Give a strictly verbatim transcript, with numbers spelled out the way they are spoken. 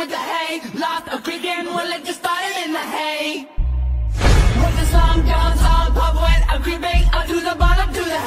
with the Hayloft, a creaking, we'll let you start it in the hay. With the slum guns on, pop wet, I'm creeping up to the bottom, to the